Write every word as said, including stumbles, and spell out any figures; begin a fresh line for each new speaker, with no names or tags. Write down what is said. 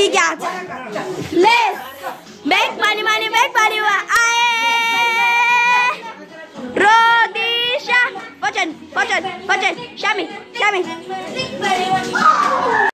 Tiga. Les. Baik, mani mani baik mani wa. Ae. Rodisha. Pochen, pochen, pochen. Shami, shami.